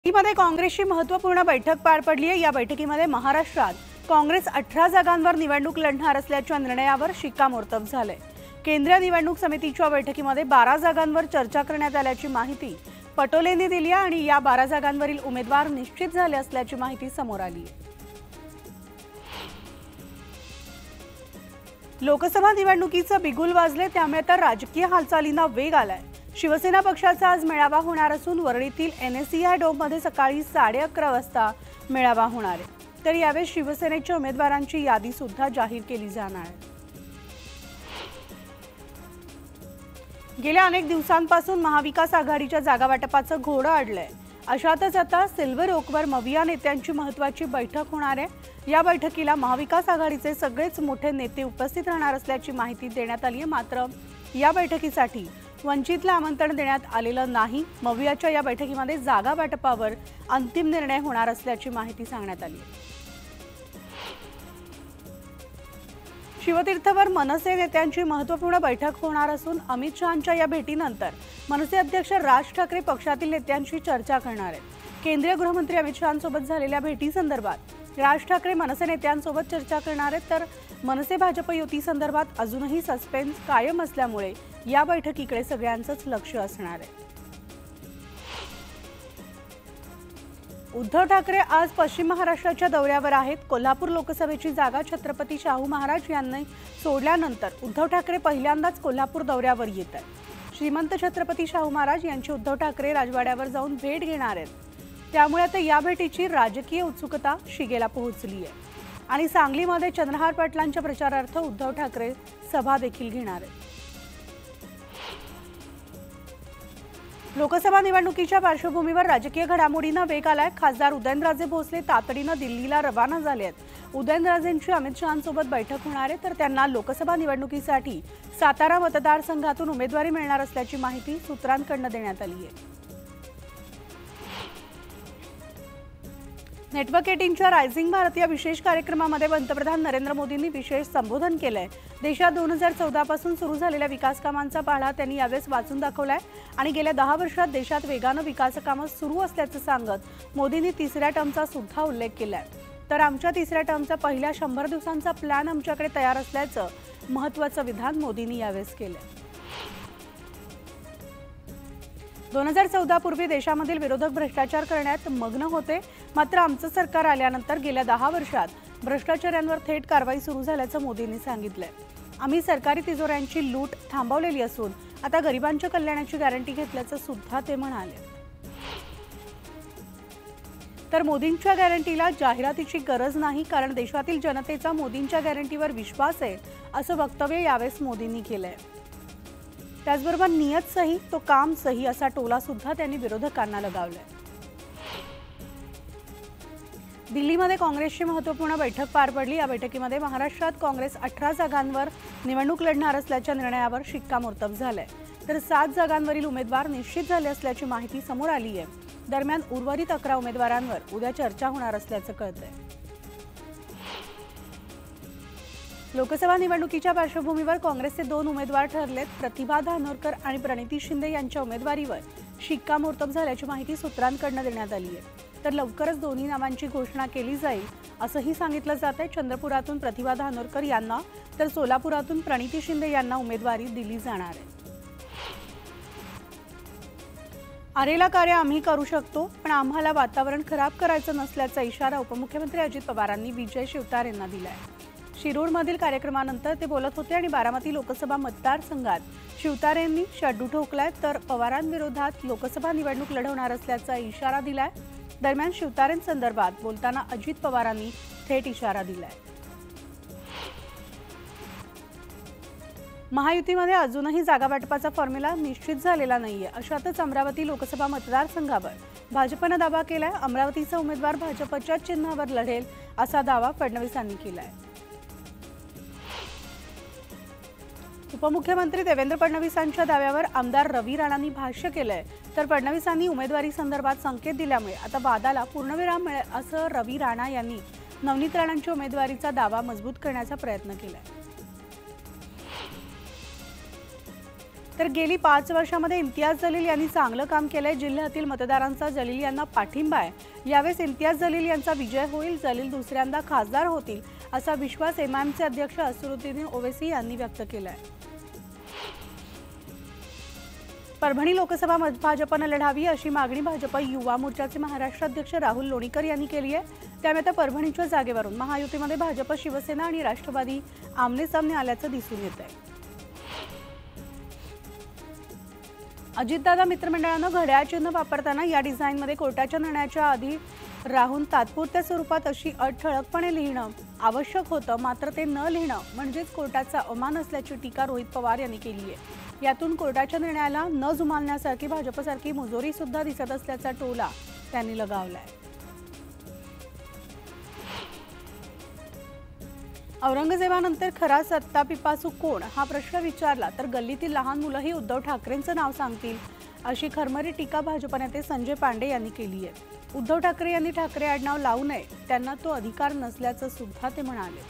मध्ये काँग्रेसची महत्त्वपूर्ण बैठक पार पडली आहे। या बैठकीमध्ये महाराष्ट्रात काँग्रेस 18 जागांवर निवडणूक लढणार असल्याच्या निर्णयावर शिक्कामोर्तब झाले। केंद्रीय निवडणूक समितीच्या बैठकीमध्ये 12 जागांवर चर्चा करण्यात आल्याची माहिती पटोलेंनी दिली आहे आणि या 12 जागांवरील उमेदवार निश्चित झाले असल्याची माहिती समोर आली आहे। लोकसभा निवडणुकीचे बिगुल वाजले, त्यामुळे तर राजकीय हालचालींना वेग आलाय। शिवसेना पक्षाचा आज मेळावा होणार असून वरळीतील NSCI डोममध्ये सकाळी 11:30 वाजता मेळावा होणार आहे। तर यावेळी शिवसेनेच्या उमेदवारांची यादी सुद्धा जाहीर केली जाणार आहे। गेल्या अनेक दिवसांपासून महाविकास आघाडीच्या जागा वाटपाचं घोडं अडलंय। अशातच आता सिल्वर ओकवर मविया नेत्यांची महत्त्वाची बैठक होणार आहे। या बैठकीला महाविकास आघाडीचे सगळेच मोठे नेते उपस्थित राहणार असल्याची माहिती देण्यात आली आहे। मात्र या बैठकीसाठी वंचितला आमंत्रण देण्यात आलेलं नाही। मवियाच्या या बैठकीमध्ये जागा वाटपावर अंतिम निर्णय होणार असल्याची माहिती सांगण्यात आली आहे। शिवतीर्थवर मनसे नेत्यांची महत्त्वपूर्ण बैठक होणार असून अमित शहांच्या या भेटीनंतर मनसे अध्यक्ष राज ठाकरे पक्षातील नेत्यांशी चर्चा करणार आहेत। केंद्रीय गृहमंत्री अमित शहांसोबत झालेल्या भेटीसंदर्भात राज ठाकरे मनसे नेत्यांसोबत चर्चा करणार आहेत। तर मनसे भाजप युती संदर्भात अजूनही सस्पेन्स कायम असल्यामुळे या बैठकीकडे सगळ्यांचंच लक्ष असणार आहे। उद्धव ठाकरे आज पश्चिम महाराष्ट्राच्या दौऱ्यावर आहेत। कोल्हापूर लोकसभेची जागा छत्रपती शाहू महाराज यांनी सोडल्यानंतर उद्धव ठाकरे पहिल्यांदाच कोल्हापूर दौऱ्यावर येत आहेत। श्रीमंत छत्रपती शाहू महाराज यांची उद्धव ठाकरे राजवाड्यावर जाऊन भेट घेणार आहेत। त्यामुळे आता या भेटीची राजकीय उत्सुकता शिगेला पोहोचली आहे आणि सांगलीमध्ये चंद्रहार पाटलांच्या प्रचारार्थ उद्धव ठाकरे सभा देखील घेणार आहेत। लोकसभा निवडणुकीच्या पार्श्वभूमीवर राजकीय घडामोडींना वेग आलाय। खासदार उदयनराजे भोसले तातडीने दिल्लीला रवाना झाले आहेत। उदयनराजेंची अमित शहांसोबत बैठक होणार आहे, तर त्यांना लोकसभा निवडणुकीसाठी सातारा मतदारसंघातून उमेदवारी मिळणार असल्याची माहिती सूत्रांकडून देण्यात आली आहे। नेटवर्क 18च्या रायझिंग भारत या विशेष कार्यक्रमामध्ये पंतप्रधान नरेंद्र मोदींनी विशेष संबोधन केलंय। देशात 2014 पासून सुरू झालेल्या विकास कामांचा पाढा त्यांनी यावेळेस वाचून दाखवलाय आणि गेल्या 10 वर्षात देशात वेगाने विकास कामे सुरू असल्याचं सांगत मोदींनी तिसऱ्या टर्मचा सुद्धा उल्लेख केलाय। तर आमच्या तिसऱ्या टर्मचा पहिल्या 100 दिवसांचा प्लॅन आमच्याकडे तयार असल्याचं महत्त्वाचं विधान मोदींनी यावेळेस केलंय। 2014 पूर्वी देशामधील विरोधक भ्रष्टाचार करण्यात मग्न होते, मात्र आमचं सरकार आल्यानंतर गेल्या 10 वर्षात भ्रष्टाचाऱ्यांवर थेट कारवाई सुरू झाल्याचं मोदींनी सांगितलंय। आम्ही सरकारी तिजोऱ्यांची लूट थांबवलेली असून आता गरिबांच्या कल्याणाची गॅरंटी घेतल्याचं सुद्धा ते म्हणाले। तर मोदींच्या गॅरंटीला जाहिरातीची गरज नाही, कारण देशातील जनतेचा मोदींच्या गॅरंटीवर विश्वास आहे, असं वक्तव्य यावेळेस मोदींनी केलंय। त्याचबरोबर नियत सही तो काम सही असा टोला सुद्धा त्यांनी विरोधकांना लगावलाय। दिल्लीमध्ये काँग्रेसची महत्त्वपूर्ण बैठक पार पडली। या बैठकीमध्ये महाराष्ट्रात काँग्रेस 18 जागांवर निवडणूक लढणार असल्याच्या निर्णयावर शिक्कामोर्तब झालंय, तर 7 जागांवरील उमेदवार निश्चित झाले असल्याची माहिती समोर आली आहे। दरम्यान उर्वरित 11 उमेदवारांवर उद्या चर्चा होणार असल्याचं कळतंय। लोकसभा निवडणुकीच्या पार्श्वभूमीवर काँग्रेसचे 2 उमेदवार ठरलेत। प्रतिभा धानोरकर आणि प्रणिती शिंदे यांच्या उमेदवारीवर शिक्कामोर्तब झाल्याची माहिती सूत्रांकडून देण्यात आली आहे। तर लवकरच दोन्ही नावांची घोषणा केली जाईल असंही सांगितलं जातंय। चंद्रपुरातून प्रतिभा धानोरकर यांना तर सोलापुरातून प्रणिती शिंदे यांना उमेदवारी दिली जाणार आहे। आरेला कार्य आम्ही करू शकतो, पण आम्हाला वातावरण खराब करायचं नसल्याचा इशारा उपमुख्यमंत्री अजित पवारांनी विजय शिवतारेंना दिलाय। शिरूरमधील कार्यक्रमानंतर ते बोलत होते आणि बारामती लोकसभा मतदारसंघात शिवतारेंनी शड्डू ठोकलाय, तर पवारांविरोधात लोकसभा निवडणूक लढवणार असल्याचा इशारा दिलाय। दरम्यान शिवतारेंसंदर्भात बोलताना अजित पवारांनी थेट इशारा दिलाय। महायुतीमध्ये अजूनही जागा वाटपाचा फॉर्म्युला निश्चित झालेला नाहीये। अशातच अमरावती लोकसभा मतदारसंघावर भाजपने दावा केलाय। अमरावतीचा उमेदवार भाजपच्या चिन्हावर लढेल असा दावा फडणवीसांनी केलाय। उपमुख्यमंत्री देवेंद्र फडणवीसांच्या दाव्यावर आमदार रवी राणांनी भाष्य केलंय, तर फडणवीसांनी उमेदवारी संदर्भात संकेत दिल्यामुळे आता वादाला पूर्णविराम मिळेल असं रवी राणा यांनी नवनीत राणांच्या उमेदवारीचा दावा मजबूत करण्याचा प्रयत्न केलाय। तर गेली 5 वर्षांमध्ये इम्तियाज जलील यांनी चांगलं काम केलंय। जिल्ह्यातील मतदारांचा जलील यांना पाठिंबा आहे। यावेळेस इम्तियाज जलील यांचा विजय होईल। जलील दुसऱ्यांदा खासदार होतील असा विश्वास एमआयएमचे अध्यक्ष असदुद्दीन ओवैसी यांनी व्यक्त केलाय। परभणी लोकसभा भाजपने लढावी अशी मागणी भाजप युवा मोर्चाचे महाराष्ट्र अध्यक्ष राहुल लोणीकर यांनी केली आहे। त्यामुळे आता परभणीच्या जागेवरून महायुतीमध्ये भाजप, शिवसेना आणि राष्ट्रवादी आमने सामने आल्याचं दिसून येत आहे। अजितदादा मित्रमंडळानं घड्याळ चिन्ह वापरताना या डिझाईनमध्ये कोर्टाच्या निर्णयाच्या आधी राहून तात्पुरत्या स्वरूपात अशी अट ठळकपणे लिहिणं आवश्यक होतं, मात्र ते न लिहिणं म्हणजेच कोर्टाचा अवमान असल्याची टीका रोहित पवार यांनी केली आहे। यातून कोर्टाच्या निर्णयाला न जुमानण्यासारखी भाजपसारखी मुजोरी सुद्धा दिसत असल्याचा टोला त्यांनी लगावलाय। औरंगजेबानंतर खरा सत्ता पिपासू कोण हा प्रश्न विचारला तर गल्लीतील लहान मुलंही उद्धव ठाकरेंचं नाव सांगतील अशी खरमरी टीका भाजप नेते संजय पांडे यांनी केली आहे। उद्धव ठाकरे यांनी ठाकरे आडनाव लावू नये, त्यांना तो अधिकार नसल्याचं सुद्धा ते म्हणाले।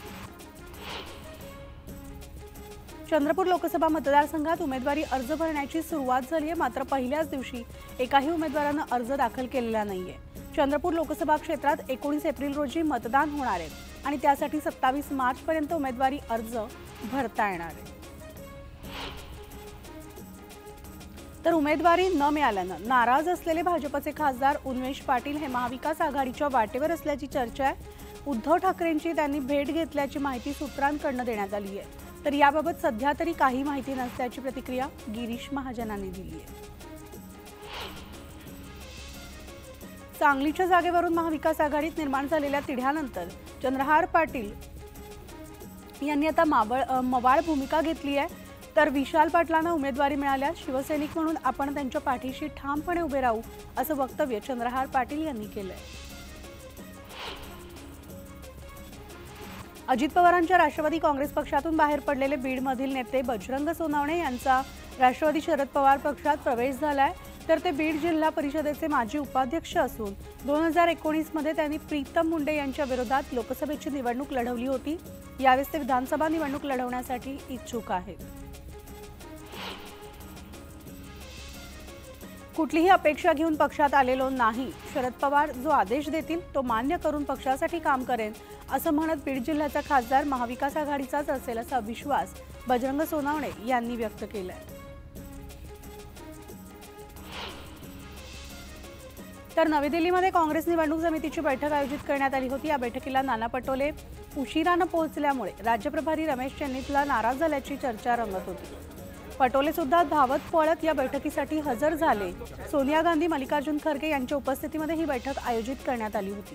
चंद्रपूर लोकसभा मतदारसंघात उमेदवारी अर्ज भरण्याची सुरुवात झाली आहे, मात्र पहिल्याच दिवशी एकाही उमेदवारानं अर्ज दाखल केलेला नाहीये। चंद्रपूर लोकसभा क्षेत्रात 19 एप्रिल रोजी मतदान होणार आहे आणि त्यासाठी 27 मार्च पर्यंत उमेदवारी अर्ज भरता येणार आहे। तर उमेदवारी न मिळाल्यानं नाराज असलेले भाजपचे खासदार उन्मेष पाटील हे महाविकास आघाडीच्या वाटेवर असल्याची चर्चा आहे। उद्धव ठाकरेंची त्यांनी भेट घेतल्याची माहिती सूत्रांकडून देण्यात आली आहे। तर याबाबत सध्या तरी काही माहिती नसल्याची प्रतिक्रिया गिरीश महाजनांनी दिली आहे। सांगलीच्या जागेवरून महाविकास आघाडीत निर्माण झालेल्या तिढ्यानंतर चंद्रहार पाटील यांनी आता मवाळ भूमिका घेतली आहे। तर विशाल पाटलांना उमेदवारी मिळाल्यास शिवसैनिक म्हणून आपण त्यांच्या पाठीशी ठामपणे उभे राहू असं वक्तव्य चंद्रहार पाटील यांनी केलंय। अजित पवारांच्या राष्ट्रवादी काँग्रेस पक्षातून बाहेर पडलेले बीडमधील नेते बजरंग सोनावणे यांचा राष्ट्रवादी शरद पवार पक्षात प्रवेश झालाय। तर ते बीड जिल्हा परिषदेचे माजी उपाध्यक्ष असून 2019 मध्ये त्यांनी प्रीतम मुंडे यांच्या विरोधात लोकसभेची निवडणूक लढवली होती। यावेळेस ते विधानसभा निवडणूक लढवण्यासाठी इच्छुक आहेत। कुठलीही अपेक्षा घेऊन पक्षात आलेलो नाही, शरद पवार जो आदेश देतील तो मान्य करून पक्षासाठी काम करेन असं म्हणत बीड जिल्ह्याचा खासदार महाविकास आघाडीचाच असेल असा विश्वास बजरंग सोनावणे यांनी व्यक्त केलाय। तर नवी दिल्लीमध्ये काँग्रेस निवडणूक समितीची बैठक आयोजित करण्यात आली होती। या बैठकीला नाना पटोले उशिराने पोहोचल्यामुळे राज्य प्रभारी रमेश चेन्नीतला नाराज झाल्याची चर्चा रंगत होती। पटोले सुद्धा धावत पळत या बैठकीसाठी हजर झाले। सोनिया गांधी, मल्लिकार्जुन खरगे यांच्या उपस्थितीमध्ये ही बैठक आयोजित करण्यात आली होती।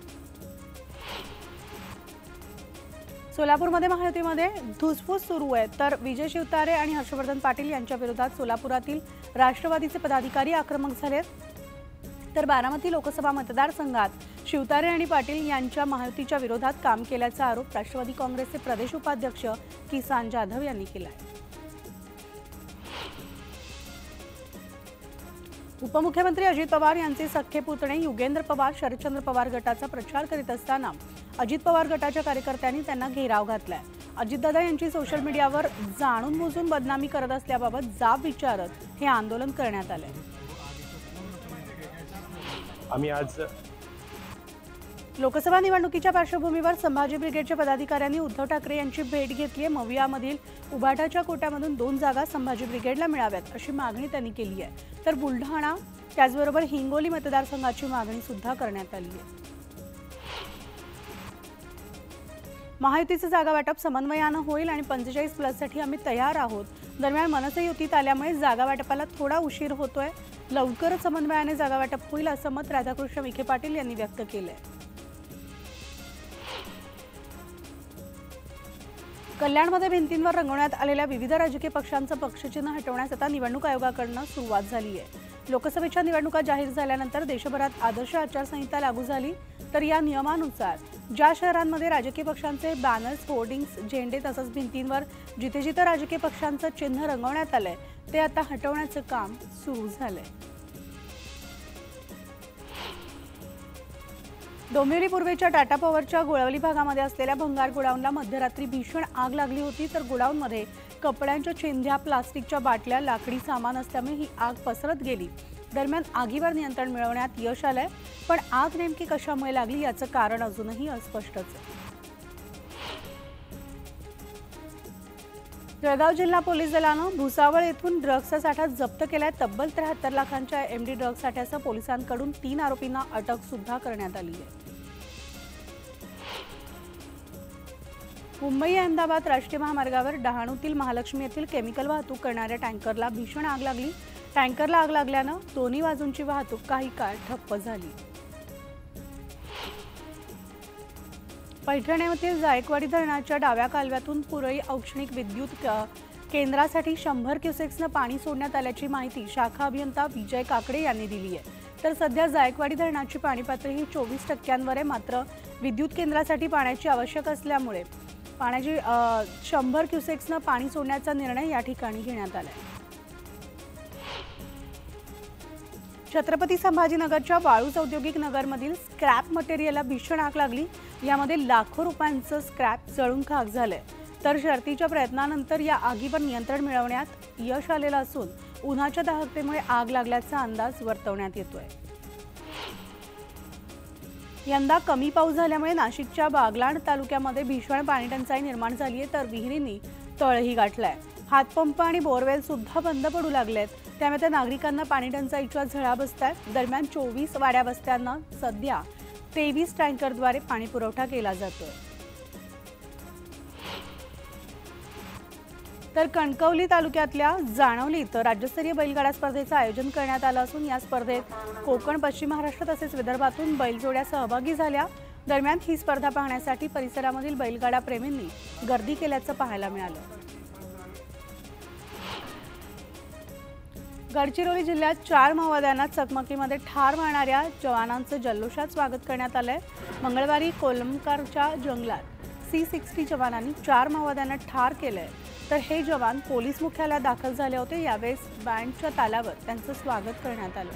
सोलापूरमध्ये महायुतीमध्ये धुसफूस सुरू आहे। तर विजय शिवतारे आणि हर्षवर्धन पाटील यांच्या विरोधात सोलापुरातील राष्ट्रवादीचे पदाधिकारी आक्रमक झाले। तर बारामती लोकसभा मतदारसंघात शिवतारे आणि पाटील यांच्या महायुतीच्या विरोधात काम केल्याचा आरोप राष्ट्रवादी काँग्रेसचे प्रदेश उपाध्यक्ष किसान जाधव यांनी केला आहे। उपमुख्यमंत्री अजित पवार यांचे सख्खे पुतणे युगेंद्र पवार शरदचंद्र पवार गटाचा प्रचार करीत असताना अजित पवार गटाच्या कार्यकर्त्यांनी त्यांना घेराव घातलाय। अजितदादा यांची सोशल मीडियावर जाणून बुजून बदनामी करत असल्याबाबत जाब विचारत हे आंदोलन करण्यात आले। आम्ही आज लोकसभा निवडणुकीच्या पार्श्वभूमीवर संभाजी ब्रिगेडच्या पदाधिकाऱ्यांनी उद्धव ठाकरे यांची भेट घेतली आहे। मवियामधील उभाटाच्या कोट्यामधून 2 जागा संभाजी ब्रिगेडला मिळाव्यात अशी मागणी त्यांनी केली आहे। तर बुलढाणा त्याचबरोबर हिंगोली मतदारसंघाची मागणी सुद्धा करण्यात आली आहे। महायुतीचे जागा वाटप समन्वयानं होईल आणि 45+ आम्ही तयार आहोत। दरम्यान मनसे युतीत आल्यामुळे जागा वाटपाला थोडा उशीर होतोय। लवकरच समन्वयाने जागा वाटप होईल असं मत राधाकृष्ण विखे पाटील यांनी व्यक्त केलंय। कल्याणमध्ये भिंतींवर रंगवण्यात आलेल्या विविध राजकीय पक्षांचं पक्षचिन्ह हटवण्यास आता निवडणूक आयोगाकडून सुरुवात झाली आहे। लोकसभेच्या निवडणुका जाहीर झाल्यानंतर देशभरात आदर्श आचारसंहिता लागू झाली। तर या नियमानुसार ज्या शहरांमध्ये राजकीय पक्षांचे बॅनर्स, होर्डिंग्स, झेंडे तसंच भिंतींवर जिथे जिथे राजकीय पक्षांचं चिन्ह रंगवण्यात आलंय ते आता हटवण्याचं काम सुरू झालंय। डोंबिवली पूर्वेच्या टाटा पॉवरच्या गोळवली भागामध्ये असलेल्या भंगार गोडाऊनला मध्यरात्री भीषण आग लागली होती। तर गोडाऊनमध्ये कपड्यांच्या चिंध्या, प्लास्टिकच्या बाटल्या, लाकडी सामान असल्यामुळे ही आग पसरत गेली। दरम्यान आगीवर नियंत्रण मिळवण्यात यश आलंय, पण आग नेमकी कशामुळे लागली याचं कारण अजूनही अस्पष्टच आहे। जळगाव जिल्हा पोलीस दलानं भुसावळ येथून ड्रग्सचा साठा जप्त केलाय। तब्बल 73 लाखांच्या एमडी ड्रग्स साठ्यासह पोलिसांकडून 3 आरोपींना अटक सुद्धा करण्यात आली आहे। मुंबई अहमदाबाद राष्ट्रीय महामार्गावर डहाणूतील महालक्ष्मी येथील केमिकल वाहतूक करणाऱ्या टँकरला भीषण आग लागली। टँकरला आग लागल्यानं दोन्ही बाजूंची वाहतूक काही काळ ठप्प झाली। पैठण येथील जायकवाडी धरणाच्या डाव्या कालव्यातून पुरई औष्णिक विद्युत केंद्रासाठी 100 क्युसेक्सनं पाणी सोडण्यात आल्याची माहिती शाखा अभियंता विजय काकडे यांनी दिली आहे। तर सध्या जायकवाडी धरणाची पाणी पातळी ही 24% आहे। मात्र विद्युत केंद्रासाठी पाण्याची आवश्यक असल्यामुळे पाण्याची 100 क्युसेक्सनं पाणी सोडण्याचा निर्णय या ठिकाणी घेण्यात आला आहे। छत्रपती संभाजीनगरच्या वाळूज औद्योगिक नगरमधील स्क्रॅप मटेरियलला भीषण आग लागली। यामध्ये लाखो रुपयांचं स्क्रॅप जळून खाक झालंय। तर शर्थीच्या प्रयत्नानंतर या आगीवर नियंत्रण मिळवण्यात यश आलेलं असून उन्हाच्या दाहकतेमुळे आग लागल्याचा अंदाज वर्तवण्यात येतोय। यंदा कमी पाऊस झाल्यामुळे नाशिकच्या बागलाण तालुक्यामध्ये भीषण पाणीटंचाई निर्माण झाली आहे। तर विहिरींनी तळही गाठलाय। हातपंप आणि बोरवेल सुद्धा बंद पडू लागलेत। त्यामुळे नागरिकांना पाणीटंचाईच्या झळा बसतात। दरम्यान 24 वाड्या वस्त्यांना सध्या 23 टँकरद्वारे पाणी पुरवठा केला जातोय। तर कणकवली तालुक्यातल्या जाणवली इथं राज्यस्तरीय बैलगाडा स्पर्धेचं आयोजन करण्यात आलं असून या स्पर्धेत कोकण, पश्चिम महाराष्ट्र तसेच विदर्भातून बैलजोड्या सहभागी झाल्या। दरम्यान ही स्पर्धा पाहण्यासाठी परिसरामधील बैलगाडा प्रेमींनी गर्दी केल्याचं पाहायला मिळालं। गडचिरोली जिल्ह्यात 4 माओवाद्यांना चकमकीमध्ये ठार मारणाऱ्या जवानांचं जल्लोषात स्वागत करण्यात आलंय। मंगळवारी कोलमकारच्या जंगलात C-60 जवानांनी 4 माओवाद्यांना ठार केलंय। तर हे जवान पोलीस मुख्यालयात दाखल झाले होते। यावेळेस बँडच्या तालावर त्यांचं स्वागत करण्यात आलं।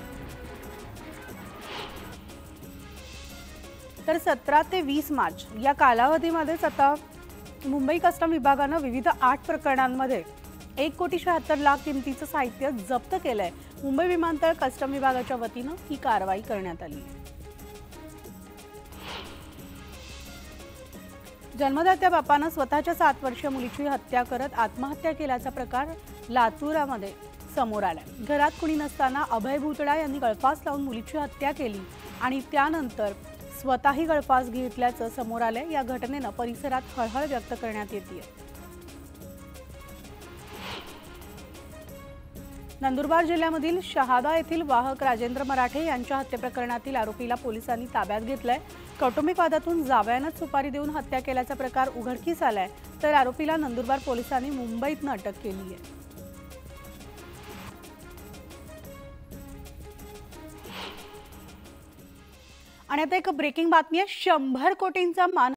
तर 17 ते 20 मार्च या कालावधीमध्येच आता मुंबई कस्टम विभागानं विविध 8 प्रकरणांमध्ये 1,76,00,000 किमतीचं साहित्य जप्त केलंय। मुंबई विमानतळ कस्टम विभागाच्या वतीनं ही कारवाई करण्यात आली आहे। जन्मदात्या बापानं स्वतःच्या 7 वर्षीय मुलीची हत्या करत आत्महत्या केल्याचा प्रकार लातूरामध्ये समोर आलाय। घरात कुणी नसताना अभय भुतडा यांनी गळफास लावून मुलीची हत्या केली आणि त्यानंतर स्वतःही गळफास घेतल्याचं समोर आलंय। या घटनेनं परिसरात हळहळ व्यक्त करण्यात येते। नंदुरबार जिल्ह्यामधील शहादा येथील वाहक राजेंद्र मराठे यांच्या हत्या प्रकरणातील आरोपीला पोलिसांनी ताब्यात घेतलंय। कौटुंबिक वादातून जावयानंच सुपारी देऊन हत्या केल्याचा प्रकार उघडकीस आलाय। तर आरोपीला नंदुरबार पोलिसांनी मुंबईतनं अटक केली आहे। आणि आता एक ब्रेकिंग बातमी आहे। 100 कोटींचा मान